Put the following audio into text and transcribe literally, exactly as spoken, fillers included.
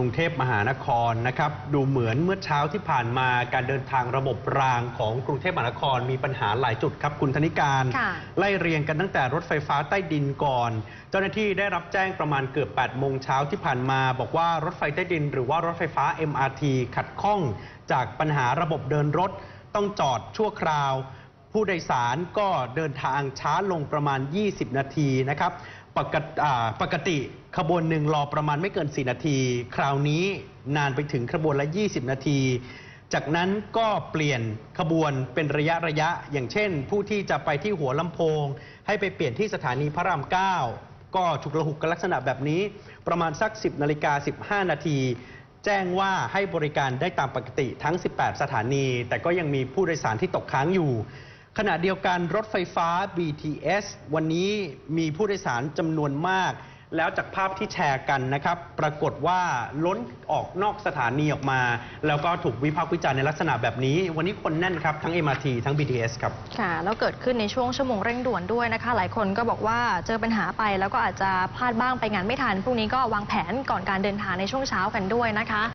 รุงเทพมหานครนะครับดูเหมือนเมื่อเช้าที่ผ่านมาการเดินทางระบบรางของกรุงเทพมหานครมีปัญหาหลายจุดครับคุณธนิการไล่เรียงกันตั้งแต่รถไฟฟ้าใต้ดินก่อนเจ้าหน้าที่ได้รับแจ้งประมาณเกือบแปดโมงเช้าที่ผ่านมาบอกว่ารถไฟใต้ดินหรือว่ารถไฟฟ้า เอ็ม อาร์ ที ขัดข้องจากปัญหาระบบเดินรถต้องจอดชั่วคราวผู้โดยสารก็เดินทางช้าลงประมาณยี่สิบนาทีนะครับปกติปกติขบวนหนึ่งรอประมาณไม่เกินสี่นาทีคราวนี้นานไปถึงขบวนละยี่สิบนาทีจากนั้นก็เปลี่ยนขบวนเป็นระยะระยะอย่างเช่นผู้ที่จะไปที่หัวลำโพงให้ไปเปลี่ยนที่สถานีพระรามเก้าก็ฉุกละหุกกันลักษณะแบบนี้ประมาณสักสิบนาฬิกาสิบห้านาทีแจ้งว่าให้บริการได้ตามปกติทั้งสิบแปดสถานีแต่ก็ยังมีผู้โดยสารที่ตกค้างอยู่ขณะเดียวกันรถไฟฟ้า บี ที เอส วันนี้มีผู้โดยสารจำนวนมากแล้วจากภาพที่แชร์กันนะครับปรากฏว่าล้นออกนอกสถานีออกมาแล้วก็ถูกวิพากษ์วิจารณ์ในลักษณะแบบนี้วันนี้คนแน่นครับทั้ง เอ็ม อาร์ ที ทั้ง บี ที เอส ครับค่ะแล้วเกิดขึ้นในช่วงชั่วโมงเร่งด่วนด้วยนะคะหลายคนก็บอกว่าเจอปัญหาไปแล้วก็อาจจะพลาดบ้างไปงานไม่ทันพรุ่งนี้ก็วางแผนก่อนการเดินทางในช่วงเช้ากันด้วยนะคะ